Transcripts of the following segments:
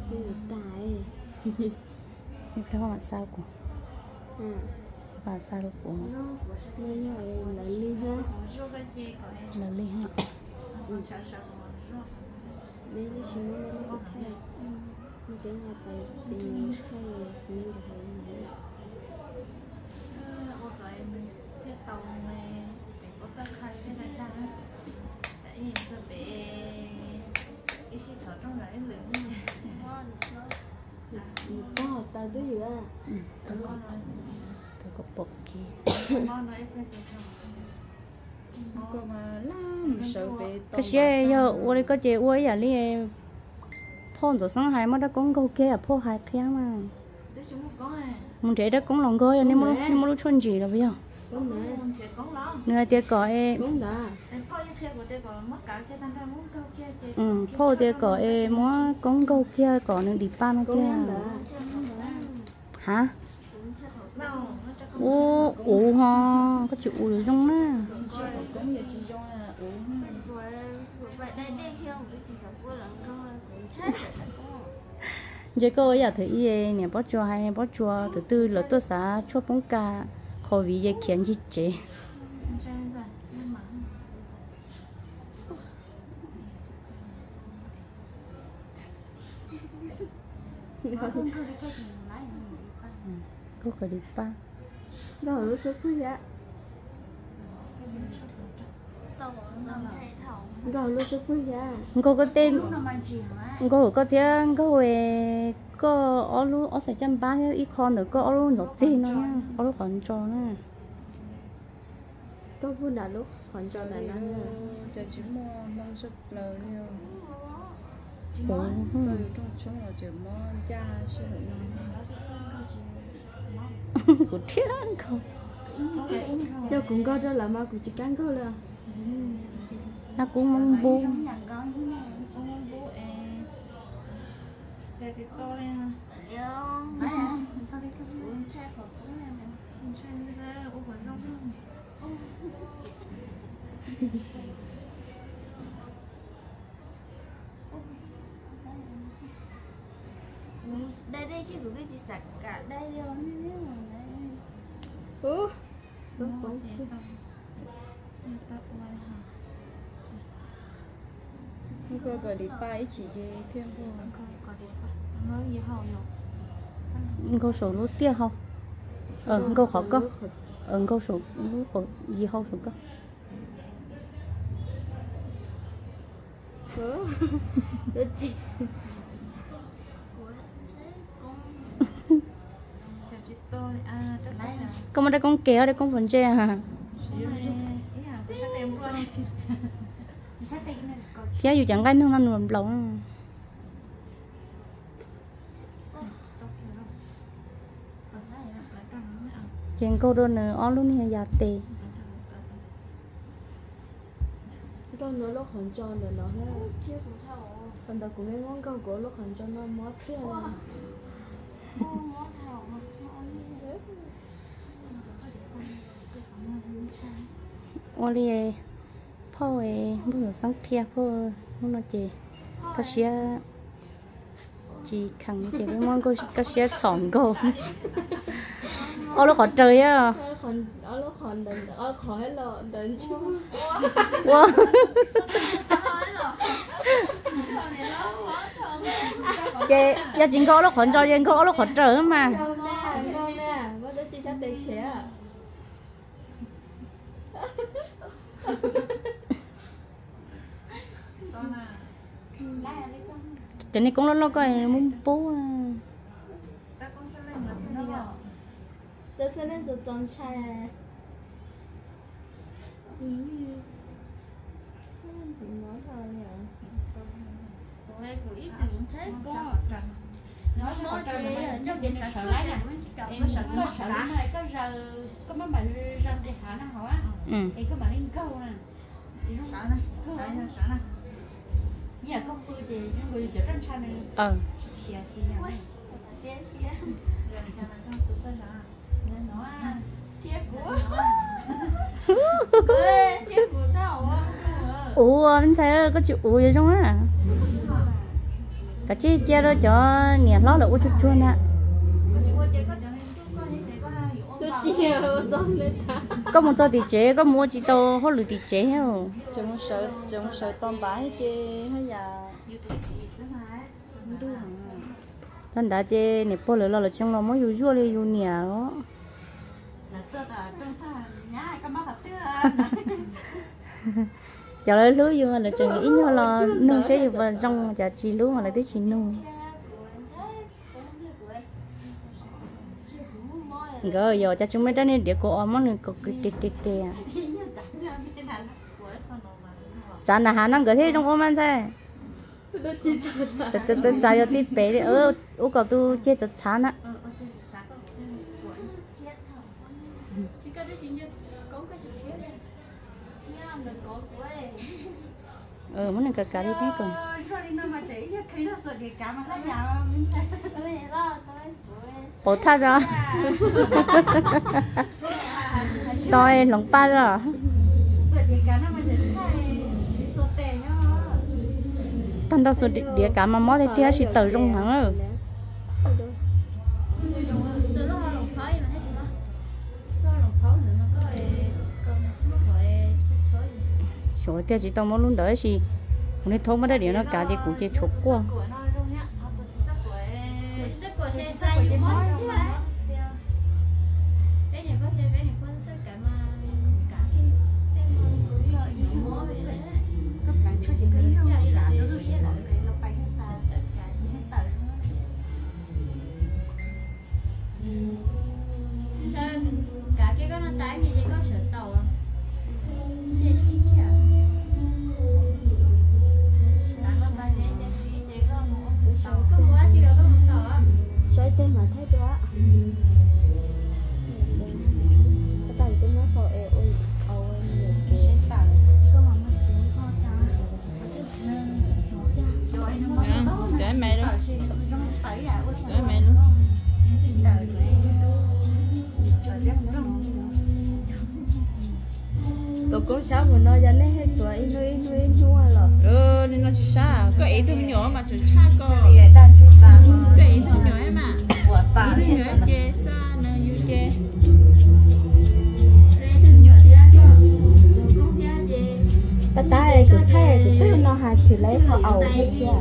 cái tài nhưng đó là sao của và sao được của nó nhỏ là ly ha là ly ha đây là chúng nó có thay như thế là phải tìm thay như là phải có tao tới gì á tôi có bột kia cái xe giờ tôi có chơi tôi giờ đi phong rồi sáng hai mới đã con câu kia phong hai kia mà muốn chơi đó cũng lòng coi nên mới lúc xuân gì rồi bây giờ người tiệt cõi phong tiệt cõi muốn con câu kia còn được đi ba nó kia hả ủ ha có chịu ủ được trong đó giờ cô giờ thấy gì nè bó chua hay bó chua từ từ là tôi sẽ chua bông cà khẩu vị gì khiến gì chế cô phải đi ba đó là số quý á gọi luôn số quý á cô có tên cô có tiếng cô về có ở lúc ở sài trăm ba ít con nữa có ở lúc nhột tiền nữa nha ở lúc còn trò nữa có vui là lúc còn trò này nó giờ chỉ mong giúp lời nhiều rồi trong chúng là chỉ mong cha sự của thiên không đâu cũng có cho là mà cũng chỉ cắn câu là nó cũng mong bu đây chứ của cái gì sạch cả đây đâu nó bóng cô gọi đi ba chỉ gì thêm câu số lúc tiếc không câu khó có câu số lúc gì không số có con mà đây con kéo đây con phần tre hả kéo dù chẳng cái nó nằm lỏng chèn câu đôi nữa ó luôn nha già tê con nó lúc còn tròn rồi nó hết còn tao cũng nghe món câu của lúc còn tròn nó mót kia này ô điพ่อbây giờ sáng kiaพ่อmuốn nói gì có xe chỉ khẳng chỉ với món có xe sòng cô ô nó còn trời á nó còn đần khỏi lọ đần chứ wow chị giờ chính có nó còn trời có nó còn trời mà ngon nè bắt đầu chị sẽ để xe cho nên cũng nó coi muốn bố tôi sẽ lên rồi ntxhai nói thôi nhỉ Ôi, của ít thì cũng thế con nó nói cái cho cái sợ lấy nè có sợ này có giờ có mấy bạn răng thì hả nó hỏi thì có bạn lên câu nè thì nó sợ nè giờ công ty thì những người chở trên xanh này xìa rồi cho nó không tự tin à nên nó chết của chết của đâu á ủa anh sai có chịu ủa vậy trong á cái chi chia đó cho nhà lót là u chút chút nè có một số thì chế có mua chỉ tao hốt lử thì chế heo chúng sợ tôm bãi chứ hay là thằng đã chế nè bỏ lỡ là trong lòng mới yêu dưa lên yêu nhà đó chào lấy lúa vô là chừng ít nhau là nương sẽ vào trong chả chỉ lúa mà lại tới chỉ nương rồi giờ cho chúng mấy đứa này để cô ôm món cô kì chả là hà năng cái thế trong ôm ăn sao chả giờ tí bé đi ô cậu tu chơi chả chán á món này cả đi thế còn bỏ tha ra tôi lòng ba rồi tan đâu số địa cả mà mót thì chỉ tự rung thẳng rồi rồi thì chỉ tao muốn luôn đợi gì hôm nay thôn mà đây điều nó cả thì cũng chỉ chụp qua cả cái con nó tái như vậy có sợi tàu à? Vậy xí kìa. Có mua chỉ là có một tàu á. Xoay tên mà thấy đó. Cái tay tôi nói thôi ôi Sẽ tàu. Có mà mất tiền có tàu. để mẹ đó Để mẹ luôn tụi con sao mà nói ra lấy hết tuổi in hua rồi nên nó chỉ sao có ý tưởng nhỏ mà chỉ cha có có ý tưởng nhỏ ấy mà ý tưởng nhỏ chê xa nó như chê ta tay cứ thấy nó hạt thì lấy họ ẩu hết chưa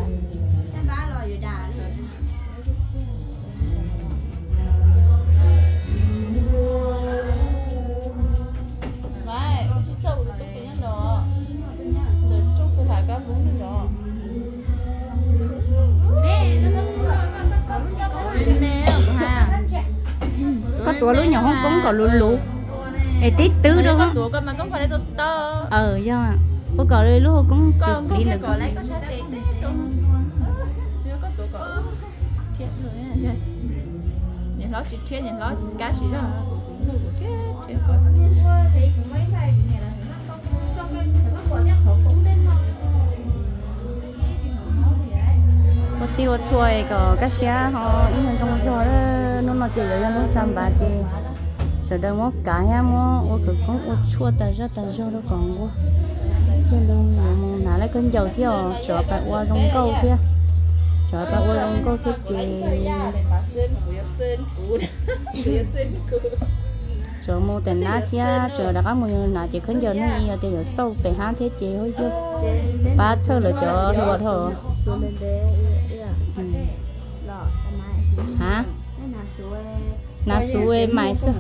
có tuổi lúa nhỏ không cũng có lúa lúa ê tít tứ đâu con tuổi con mà con phải lấy to do có cỏ đây lúa cũng con đi cái cỏ lấy có sát tít trong có tuổi cỏ thiết rồi nha nhà nó chỉ thiết nhà nó cá chỉ đó thiết cỏ thì cũng mấy bài này là nó không cái nó có chắc khẩu cũng lên không có chiều chuối có các xe họ in trong gió đó nó chỉ là nó xăm bà chị sợ đâu mất cả nha mua ô cứ cũng ô chua ta ra đó còn quá cho nên mà nãy lấy cân dầu theo chở bà qua trong câu theo chở bà qua trong câu thiết chở mua tiền nát theo chở đã có một nãy chỉ cân dầu nữa nhiều thì sâu về hang thiết chị thôi chứ ba sơ là chở thua thôi hả na suy mày sao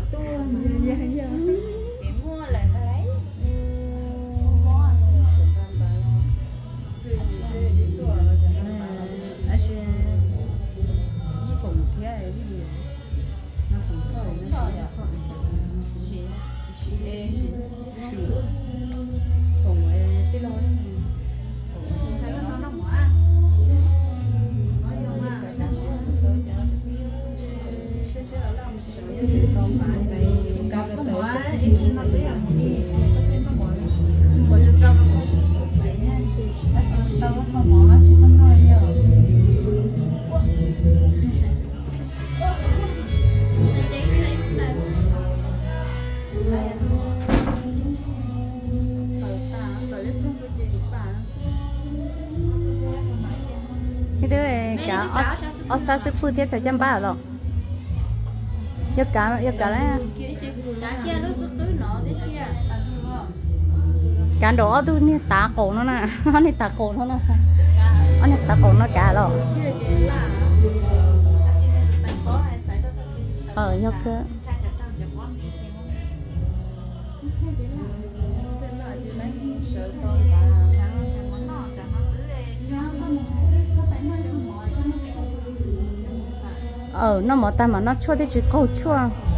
ở xa xứ phu thiết sẽ chăm ba rồi giờ cả đấy cá kia nó xuất tới nó đấy xia cả đó tôi nè tá cổ nó nè nó nè tá cổ nó nè anh ta còn nó cả rồi nhóc cơ nó mở tay mà nó chua thì chỉ câu chua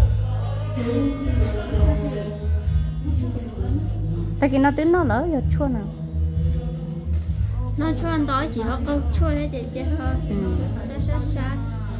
tại vì nó tính nó lỡ giờ chua nào nó cho anh đói chỉ họ câu chua thế chị chứ thôi xa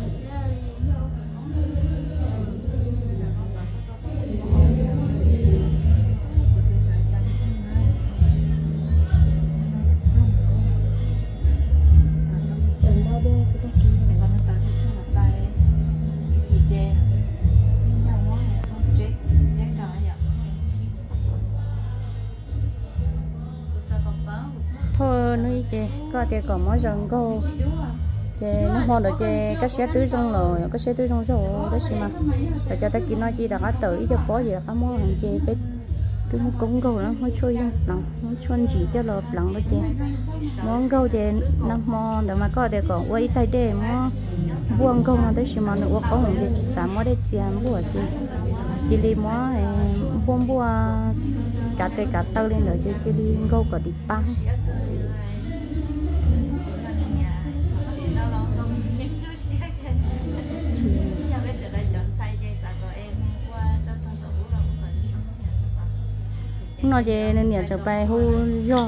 thôi nuôi chị có thể còn mỗi rừng cô chị nó hoa được chị các xe tưới rong rồi các xe tưới rong rồi đó xí mà để cho ta kia nói chị đã có tự cho bó gì là có món hàng chị biết tôi muốn cúng cô nó mới chui lòng nó chuồn chỉ cho lợp lòng đó chị món câu chị năm món để mà có thể còn quay tay để mà buông câu nó đấy xí mà nữa có một chị sắm mới để tiền bùa chị đi món buông bùa cả tê cả tơ lên rồi chị đi câu có đi bán nói về nên nhiều chẳng bài hu do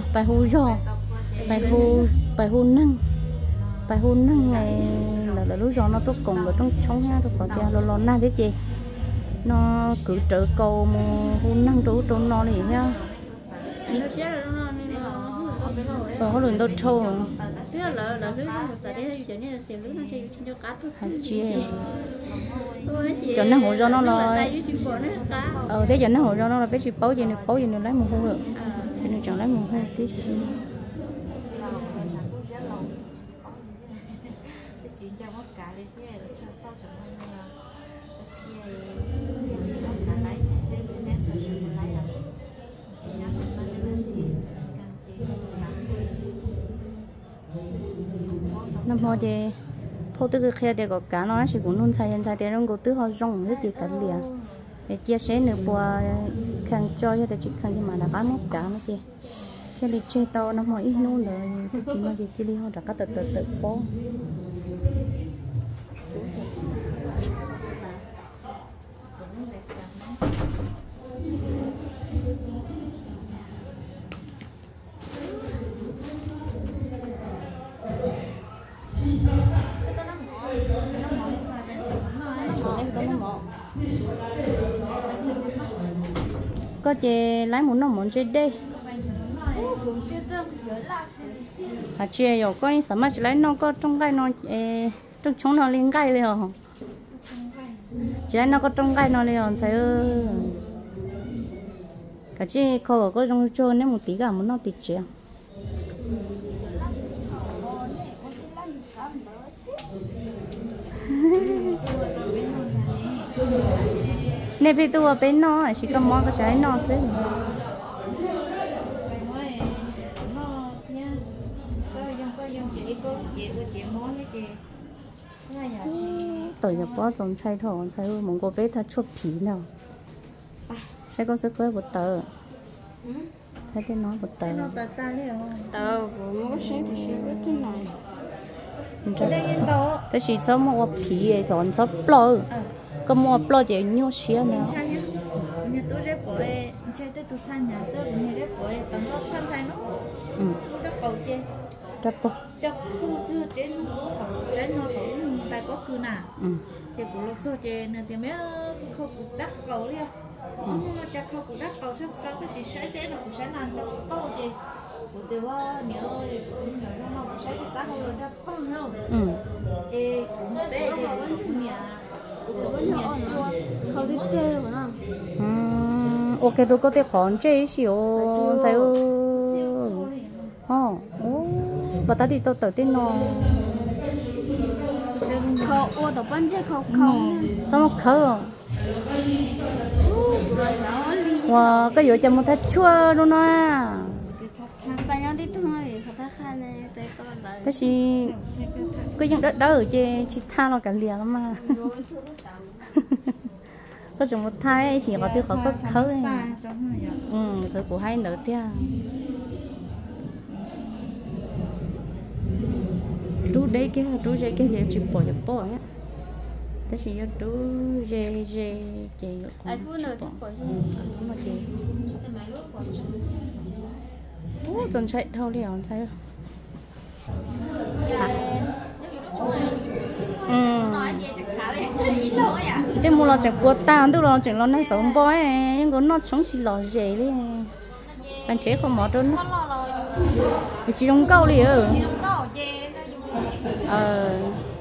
bài hu năng này là lúc do nó tốt cùng ở trong chống nha rồi còn kia lo na thế chị nó cứ trợ cầu hu năng đủ trong nó này nhá có lần tôi trâu thứ là thứ một sản đấy cho nên là xỉu nó chơi cho cá tốt cho nó hộ cho nó rồi thế cho nó hộ cho nó là biết chịu bấu gì nữa lấy một hũ được cho nên chọn lấy một hũ tí xíu năm hồi thì phô tư cái kia thì có cá nó chỉ cũng nôn xài thì nó có tứ họ rong hết thì cả liền để chia sẻ nữa qua khang cho thì chỉ khang nhưng mà đã bán một cá nữa chị cái lịch chơi to năm hồi ít nôn rồi thì nó thì chỉ đi họ đã cắt tự bó có chị lấy một nông món chơi đi chị rồi có những sản phẩm lấy nó có trong gai nó trong chúng nó lên gai liền chị lấy nó có trong gai nó liền thấy cả chị có trong chơi nếu một tí cả muốn nó tịt chị nên bây giờ bên nó chỉ có món cái trái nó xí tôi giờ bỏ trong chai thôi chai mong cô bé thật chốt phí nào chai có sức với bột tờ thấy thế nói bột tờ tờ của nó sẽ thì sẽ rất thế này thế chỉ số một phí chọn số blo có mua blo để nhau xía nào nhà tôi rất bội chơi tới tôi sang nhà tôi nhà rất bội tận đó sang thay nó đất bầu chơi chấp bò chưa trên nó thổi tại có cư nào thì của lộc rồi chơi nên thì mấy không cục đất cầu đi nhưng mà chắc không cục đất cầu sao đâu cái gì sẽ nó cũng sẽ làm đâu có gì của tôi là nhớ nó cũng sẽ thì ta không được đất bông không thì cũng tệ thì cũng nhà không thích chơi mà ok rồi có thể khoản chơi xíu sao bà ta đi tao tự tin nó khâu ô tập bánh chứ khâu khâu sao nó khâu wow cái vụ chồng một thái chua luôn à bà nhau đi thôi thì phải thay khai này tới tôi lại cái gì cái những đất đó ở trên chỉ tha nó cả liền lắm mà có chồng một thái chỉ có tiêu khó có khâu rồi của hai nữa tia chú đấy cái gì chỉ bỏ á thế thì chú dê chị ai phụ nữ thì bỏ mà chị dần chạy thâu liều chạy chứ mua lo chẳng qua tan tôi lo chẳng lo này sống bói nhưng có nó sống chỉ lo dễ đi bạn chế không mở đơn chỉ trong câu đi